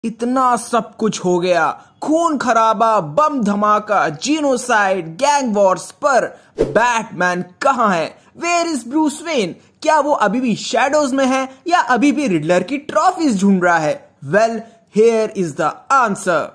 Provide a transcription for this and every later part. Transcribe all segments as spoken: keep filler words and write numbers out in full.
इतना सब कुछ हो गया, खून खराबा, बम धमाका, जीनोसाइड, गैंग वॉर्स, पर बैटमैन कहाँ है? Where is Bruce Wayne? क्या वो अभी भी शैडोज में है या अभी भी रिडलर की ट्रॉफीज ढूंढ रहा है? Well, here is the answer.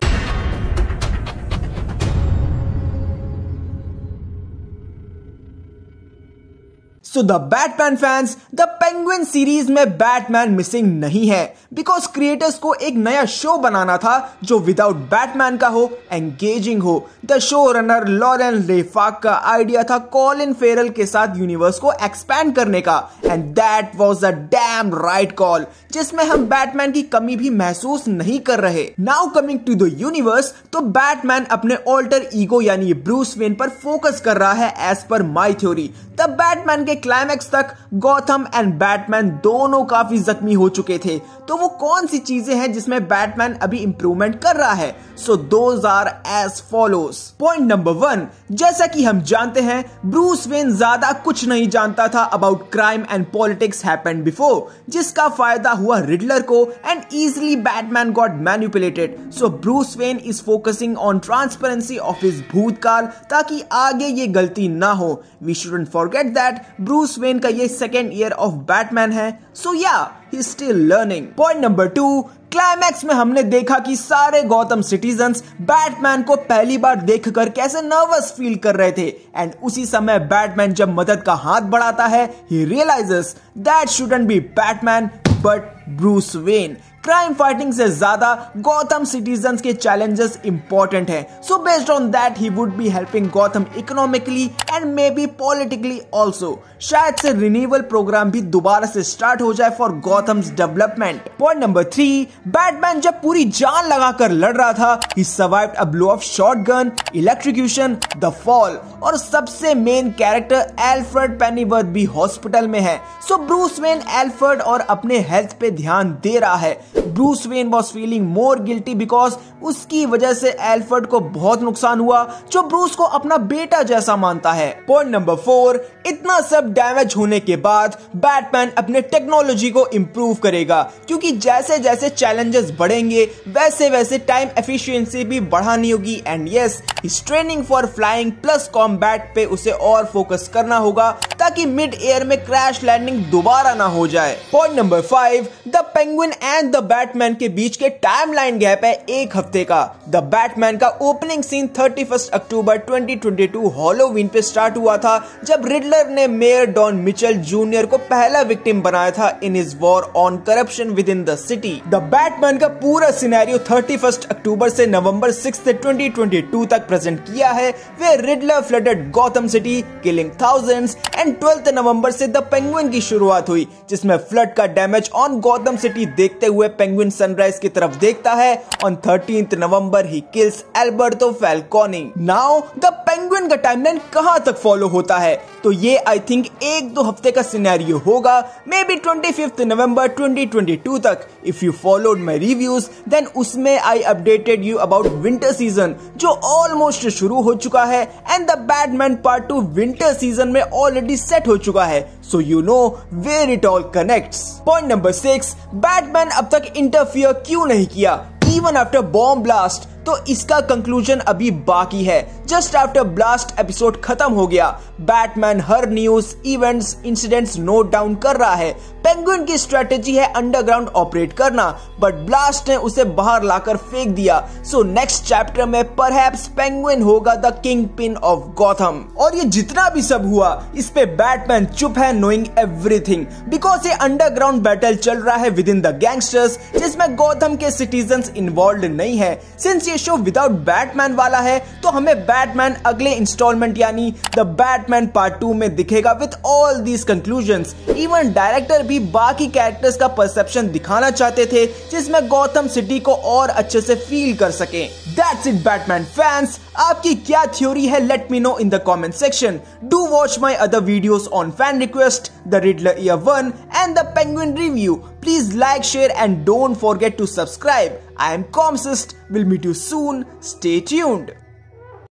So the Batman fans, the Penguin series में बैटमैन मिसिंग नहीं है, बिकॉज क्रिएटर्स को एक नया शो बनाना था जो विदाउट बैटमैन का हो, एंगेजिंग हो। The show runner Lauren LeFranc का आइडिया था कॉलिन फेरल के साथ यूनिवर्स को एक्सपैंड करने का, and that was a damn right call, जिसमें हम बैटमैन की कमी भी महसूस नहीं कर रहे। Now coming to the universe, तो बैटमैन अपने ऑल्टर ईगो यानी ब्रूस वेन पर फोकस कर रहा है एज पर माई थ्योरी। तब बैटमैन के क्लाइमैक्स तक गॉथम एंड बैटमैन दोनों काफी जख्मी हो चुके थे, तो वो कौन सी चीजें हैं जिसमें बैटमैन अभी इंप्रूवमेंट कर रहा है? So those are as follows. Point number one, जैसा कि हम जानते हैं, ब्रूस वेन ज्यादा कुछ नहीं जानता था about crime and politics happened before, जिसका फायदा हुआ रिडलर को and easily Batman got manipulated. So Bruce Wayne is focusing on transparency of his भूतकाल, ताकि आगे ये गलती ना हो। We shouldn't forget that Bruce Wayne का ये सेकेंड ईयर ऑफ बैटमैन है, so yeah he is still learning. Point number two, climax में हमने देखा कि सारे गौतम सिटीजन्स बैटमैन को पहली बार देखकर कैसे नर्वस फील कर रहे थे, एंड उसी समय बैटमैन जब मदद का हाथ बढ़ाता है, he realizes that shouldn't be Batman but Bruce Wayne. Crime fighting से ज्यादा गॉथम सिटीजन्स के चैलेंजेस इंपॉर्टेंट हैं, so based on that he would be helping Gotham economically and maybe politically also. शायद से रिन्यूअल प्रोग्राम भी दोबारा से start हो जाए for Gotham's development. Point number three, Batman जब पूरी जान लगाकर लड़ रहा था, he survived a blow of shotgun, electrocution, the fall, और सबसे मेन कैरेक्टर एल्फ्रेड पेनीवर्थ भी हॉस्पिटल में है। सो ब्रूस वेन एल्फ्रेड और अपने हेल्थ पे ध्यान दे रहा है। Bruce Wayne was feeling more guilty because उसकी वजह से एल्फ्रेड को बहुत नुकसान हुआ, जो ब्रूस को अपना बेटा जैसा मानता है। पॉइंट नंबर फोर, इतना सब डैमेज होने के बाद बैटमैन अपने टेक्नोलॉजी को इंप्रूव करेगा, क्योंकि जैसे जैसे चैलेंजेस बढ़ेंगे वैसे वैसे टाइम एफिशिएंसी भी बढ़ानी होगी, एंड यस, इस training for flying plus combat पे उसे और फोकस करना होगा, ताकि मिड एयर में क्रैश लैंडिंग दोबारा ना हो जाए। Point number five, the Penguin and the Batman के बीच के टाइमलाइन गैप है एक हफ्ते का। द बैटमैन का opening scene thirty first October twenty twenty two Halloween पे स्टार्ट हुआ था, जब रिडलर ने मेयर डॉन मिचेल जूनियर को पहला विक्टिम बनाया था in his war on corruption with in the city. The Batman का पूरा सिनेरियो थर्टी फर्स्ट अक्टूबर से November sixth twenty twenty two तक प्रेजेंट किया है, where Riddler flooded Gotham City killing thousands, and twelfth November से the penguin की शुरुआत हुई, जिसमें फ्लड का डैमेज ऑन गॉथम सिटी देखते हुए पेंगुइन सनराइज की तरफ देखता है। On thirteenth November he kills Alberto Falcone. Now the Penguin का टाइमलाइन कहां तक फॉलो होता है? तो ये आई थिंक एक दो हफ्ते का सिनेरियो होगा, may be twenty fifth November twenty twenty two तक। If you followed my reviews, then उसमें I updated you about winter season, जो ऑलमोस्ट शुरू हो चुका है, and the Batman part two winter season में ऑलरेडी सेट हो चुका है, so you know where it all connects. Point number six, Batman अब तक इंटरफियर क्यों नहीं किया इवन आफ्टर बॉम्ब ब्लास्ट? तो इसका कंक्लूजन अभी बाकी है। जस्ट आफ्टर ब्लास्ट एपिसोड खत्म हो गया, बैटमैन हर news, events, incidents note down कर रहा है। पेंगुइन की स्ट्रेटेजी है अंडरग्राउंड ऑपरेट करना, बट ब्लास्ट ने उसे बाहर लाकर फेंक दिया। सो नेक्स्ट चैप्टर में परहैप्स पेंगुइन होगा the kingpin of Gotham. और ये जितना भी सब हुआ, इस पे बैटमैन चुप है, नोइंग एवरीथिंग, बिकॉज ये अंडरग्राउंड बैटल चल रहा है विद इन द गैंगस्टर्स, जिसमें गॉथम के सिटीजन्स इन्वॉल्व नहीं है। सिंस शो विदाउट बैटमैन वाला है, तो हमें बैटमैन अगले इंस्टॉलमेंट यानी द बैटमैन पार्ट टू में दिखेगा with all these conclusions. Even director भी बाकी कैरेक्टर्स का परसेप्शन दिखाना चाहते थे, जिसमें गॉथम सिटी को और अच्छे से फील कर सके। दैट्स इट बैटमैन फैंस, आपकी क्या थ्योरी है? Let me know in the comment section. Do watch my other videos on fan request, the Riddler year one and the Penguin review. Please like, share and don't forget to subscribe. I am Comsist. We'll meet you soon. Stay tuned.